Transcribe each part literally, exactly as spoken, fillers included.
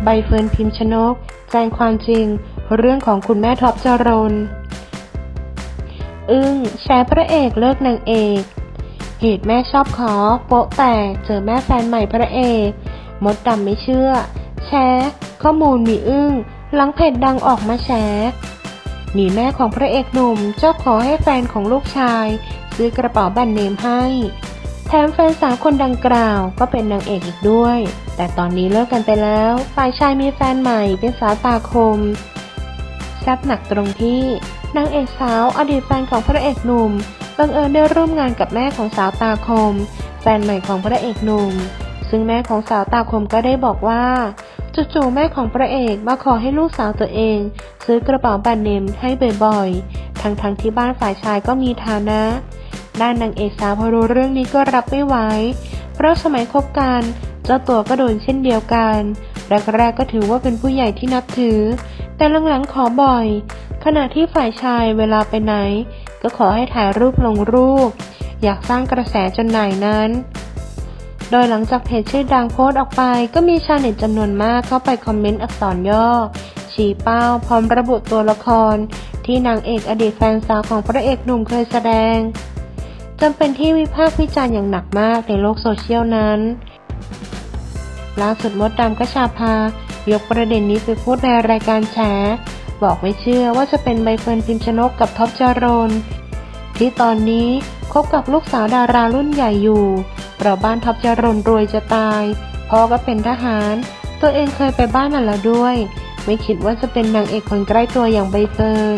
ใบเฟิร์นพิมชนกแจ้งความจริงเรื่องของคุณแม่ท็อปจรณอึ้งแชร์พระเอกเลิกนางเอกเหตุแม่ชอบขอโป๊ะแตกเจอแม่แฟนใหม่พระเอกมดดำไม่เชื่อแชร์ข้อมูลมีอึ้งหลังเพจดังออกมาแชร์หนีแม่ของพระเอกหนุ่มเจ้าขอให้แฟนของลูกชายซื้อกระเป๋าแบรนด์เนมให้แถมแฟนสาวคนดังกล่าวก็เป็นนางเอกอีกด้วยแต่ตอนนี้เลิกกันไปแล้วฝ่ายชายมีแฟนใหม่เป็นสาวตาคมแซ่บหนักตรงที่นางเอกสาวอดีตแฟนของพระเอกหนุ่มบังเอิญได้ร่วมงานกับแม่ของสาวตาคมแฟนใหม่ของพระเอกหนุ่มซึ่งแม่ของสาวตาคมก็ได้บอกว่าจู่ๆแม่ของพระเอกมาขอให้ลูกสาวตัวเองซื้อกระเป๋าแบรนด์เนมให้บ่อยๆทั้งๆ ท, ที่บ้านฝ่ายชายก็มีฐานะด้านนางเอกสาวพอรู้เรื่องนี้ก็รับไม่ไหวเพราะสมัยคบกันเจ้าตัวก็โดนเช่นเดียวกันแรกๆก็ถือว่าเป็นผู้ใหญ่ที่นับถือแต่หลังๆขอบ่อยขณะที่ฝ่ายชายเวลาไปไหนก็ขอให้ถ่ายรูปลงรูปอยากสร้างกระแสจนไหนนั้นโดยหลังจากเพจชื่อดังโพสต์ออกไปก็มีชาวเน็ตจำนวนมากเข้าไปคอมเมนต์อักษรย่อชี้เป้าพร้อมระบุตัวละครที่นางเอกอดีตแฟนสาวของพระเอกหนุ่มเคยแสดงจนเป็นที่วิพากษ์วิจารณ์อย่างหนักมากในโลกโซเชียลนั้นล่าสุดมดดำกชาภายกประเด็นนี้ไปพูดในรายการแฉบอกไม่เชื่อว่าจะเป็นใบเฟิร์นพิมชนกกับท็อปจรณที่ตอนนี้คบกับลูกสาวดารารุ่นใหญ่อยู่เพราะบ้านท็อปจรณรวยจะตายพ่อก็เป็นทหารตัวเองเคยไปบ้านนั้นแล้วด้วยไม่คิดว่าจะเป็นนางเอกคนใกล้ตัวอย่างใบเฟิร์น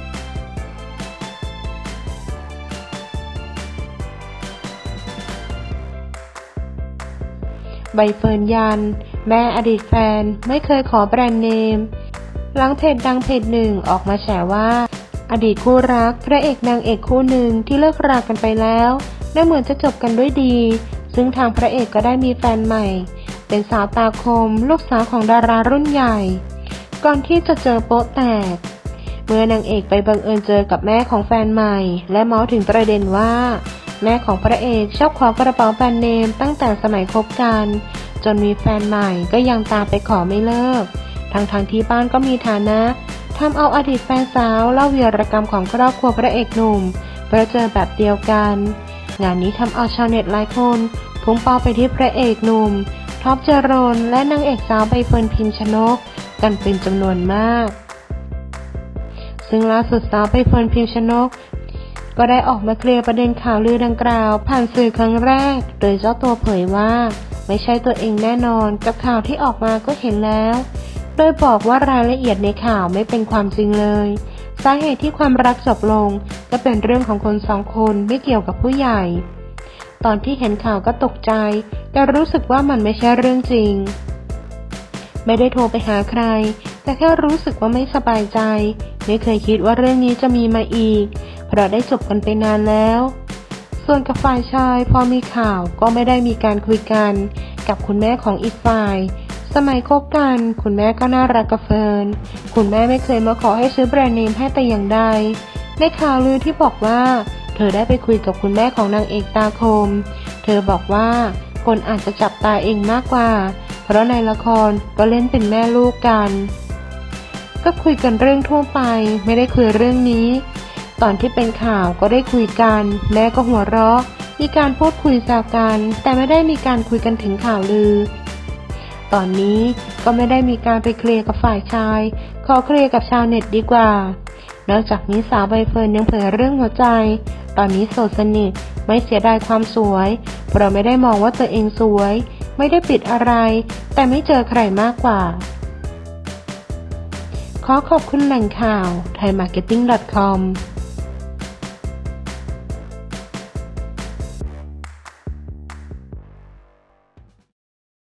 ใบเฟิร์นยันแม่อดีตแฟนไม่เคยขอแบรนด์เนมหลังเพจดังเพจหนึ่งออกมาแฉว่าอดีตคู่รักพระเอกนางเอกคู่หนึ่งที่เลิกรากันไปแล้วและเหมือนจะจบกันด้วยดีซึ่งทางพระเอกก็ได้มีแฟนใหม่เป็นสาวตาคมลูกสาวของดารารุ่นใหญ่ก่อนที่จะเจอโป๊ะแตกเมื่อนางเอกไปบังเอิญเจอกับแม่ของแฟนใหม่และเมาส์ถึงประเด็นว่าแม่ของพระเอกชอบขอกระเป๋าแบรนด์เนมตั้งแต่สมัยคบกันจนมีแฟนใหม่ก็ยังตามไปขอไม่เลิกทั้งทางที่บ้านก็มีฐานะทำเอาอดีตแฟนสาวเล่าวีรกรรมของครอบครัวพระเอกหนุ่มเพราะเจอแบบเดียวกันงานนี้ทำเอาชาวเน็ตหลายคนพุ่งเป้าไปที่พระเอกหนุ่มท็อปจรณและนางเอกสาวใบเฟิร์นพิมชนกกันเป็นจำนวนมากซึ่งล่าสุดสาวใบเฟิร์นพิมชนกก็ได้ออกมาเคลียร์ประเด็นข่าวลือดังกล่าวผ่านสื่อครั้งแรกโดยเจ้าตัวเผยว่าไม่ใช่ตัวเองแน่นอนกับข่าวที่ออกมาก็เห็นแล้วโดยบอกว่ารายละเอียดในข่าวไม่เป็นความจริงเลยสาเหตุที่ความรักจบลงก็เป็นเรื่องของคนสองคนไม่เกี่ยวกับผู้ใหญ่ตอนที่เห็นข่าวก็ตกใจแต่รู้สึกว่ามันไม่ใช่เรื่องจริงไม่ได้โทรไปหาใครแต่แค่รู้สึกว่าไม่สบายใจไม่เคยคิดว่าเรื่องนี้จะมีมาอีกเพราะได้จบกันไปนานแล้วส่วนกับฝ่ายชายพอมีข่าวก็ไม่ได้มีการคุยกันกับคุณแม่ของอีกฝ่ายสมัยคบกันคุณแม่ก็น่ารักกับเฟิร์นคุณแม่ไม่เคยมาขอให้ซื้อแบรนด์เนมให้แต่อย่างใดในข่าวลือที่บอกว่าเธอได้ไปคุยกับคุณแม่ของนางเอกตาคมเธอบอกว่าคนอาจจะจับตาเองมากกว่าเพราะในละครก็เล่นเป็นแม่ลูกกันก็คุยกันเรื่องทั่วไปไม่ได้คุยเรื่องนี้ตอนที่เป็นข่าวก็ได้คุยกันแม่ก็หัวเราะมีการพูดคุยแซวกันแต่ไม่ได้มีการคุยกันถึงข่าวลือตอนนี้ก็ไม่ได้มีการไปเคลียร์กับฝ่ายชายขอเคลียร์กับชาวเน็ตดีกว่านอกจากนี้สาวใบเฟิร์นยังเผยเรื่องหัวใจตอนนี้โสดสนิทไม่เสียดายความสวยเพราะไม่ได้มองว่าตัวเองสวยไม่ได้ปิดอะไรแต่ไม่เจอใครมากกว่าขอขอบคุณแหล่งข่าว ไทยมาร์เก็ตติ้ง ดอท คอม